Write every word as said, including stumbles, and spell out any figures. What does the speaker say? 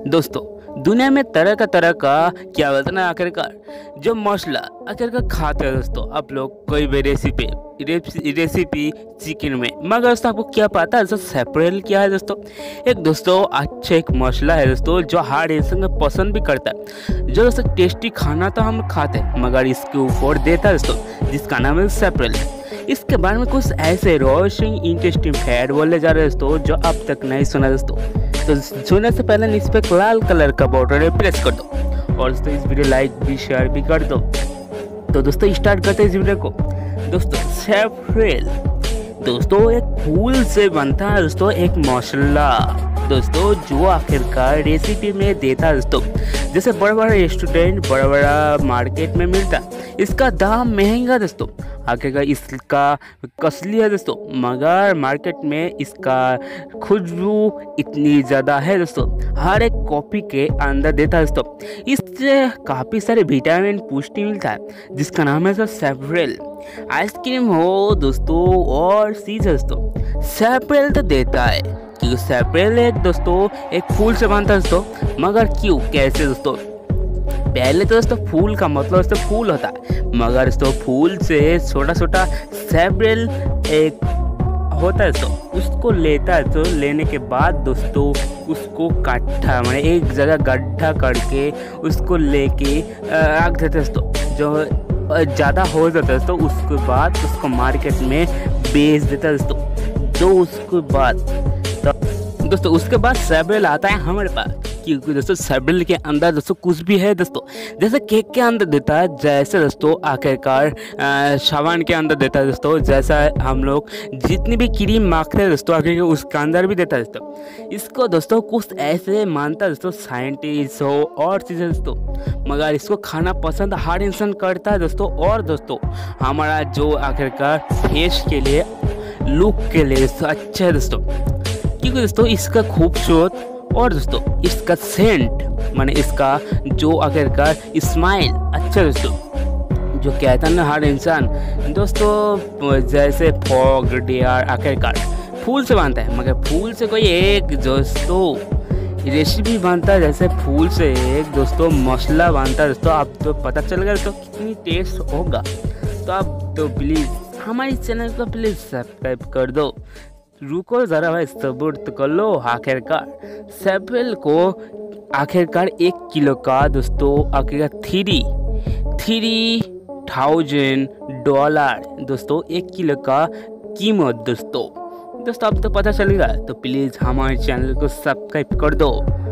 दोस्तों, दुनिया में तरह का तरह का क्या बोलते हैं ना, आखिरकार जो मसाला आखिरकार खाते हैं दोस्तों आप लोग कोई भी रेसिपी रेसिपी चिकन में। मगर दोस्तों आपको क्या पता है दोस्तों सेपरेल क्या है दोस्तों? एक दोस्तों अच्छा एक मसाला है दोस्तों जो हर इंसान को पसंद भी करता है, जो दोस्तों टेस्टी खाना तो हम खाते हैं मगर इसके ऊपर देता है दोस्तों, जिसका नाम है सेपरेल। इसके बारे में कुछ ऐसे रोशिंग इंटरेस्टिंग फैक्ट बोले जा रहे हैं दोस्तों जो अब तक नहीं सुना दोस्तों। तो सुनने से पहले इस पर लाल कलर का बटन प्रेस कर दो और दोस्तों इस वीडियो लाइक भी शेयर भी कर दो। तो दोस्तों स्टार्ट करते हैं इस वीडियो को। दोस्तों सेपरेल दोस्तों एक फूल से बनता है दोस्तों एक मसाला दोस्तों जो आखिरकार रेसिपी में देता है दोस्तों, जैसे बड़ा बड़ा रेस्टोरेंट बड़ा बड़ा मार्केट में मिलता है। इसका दाम महंगा दोस्तों, आखिरकार इसका कसली है दोस्तों, मगर मार्केट में इसका खुशबू इतनी ज़्यादा है दोस्तों, हर एक कॉफ़ी के अंदर देता है दोस्तों। इससे काफ़ी सारे विटामिन पुष्टि मिलता है जिसका नाम है सेपरेल। आइसक्रीम हो दोस्तों और चीज़ दोस्तों सेपरेल तो देता है, क्योंकि सेपरेल एक दोस्तों एक फूल से बनता है दोस्तों। मगर क्यों कैसे दोस्तों? पहले तो दोस्तों फूल का मतलब दोस्तों फूल होता है, मगर दोस्तों फूल से छोटा छोटा सेपरेल एक होता है दोस्तों, उसको लेता है। तो लेने के बाद दोस्तों उसको काटा मैंने एक जगह गड्ढा करके उसको लेके रख देते दोस्तों, जो ज़्यादा हो जाता है दोस्तों उसके बाद उसको मार्केट में बेच देता है दोस्तों। जो उसके बाद तो दोस्तों उसके बाद सेपरेल आता है हमारे पास, क्योंकि दोस्तों सेपरेल के अंदर दोस्तों कुछ भी है दोस्तों, जैसे केक के अंदर देता है, जैसे दोस्तों आखिरकार सामान के अंदर देता है दोस्तों, जैसा हम लोग जितनी भी क्रीम मांगते हैं दोस्तों आखिर उसके अंदर भी देता है दोस्तों। इसको दोस्तों कुछ ऐसे मानता है दोस्तों साइंटिस्ट हो और चीज़ें दोस्तों, मगर इसको खाना पसंद हर इंसान करता है दोस्तों। और दोस्तों हमारा जो आखिरकार फेस के लिए लुक के लिए दोस्तों अच्छा है दोस्तों, क्योंकि दोस्तों इसका खूबसूरत और दोस्तों इसका सेंट माने इसका जो आखिरकार स्माइल अच्छा दोस्तों, जो कहता है ना हर इंसान दोस्तों, जैसे फॉग डियर आखिरकार फूल से बनता है, मगर फूल से कोई एक दोस्तों रेसिपी बनता है, जैसे फूल से एक दोस्तों मसाला बनता है दोस्तों। आप तो पता चल गया दोस्तों कितनी टेस्ट होगा। तो आप तो प्लीज़ हमारे चैनल को प्लीज़ सब्सक्राइब कर दो। रुको ज़रा भाई सब्र तो कर लो। आखिरकार सेपरेल को आखिरकार एक किलो का दोस्तों आखिरकार थ्री थ्री थाउजेंड डॉलर दोस्तों एक किलो का कीमत दोस्तों। दोस्तों अब तो पता चलेगा, तो प्लीज़ हमारे चैनल को सब्सक्राइब कर दो।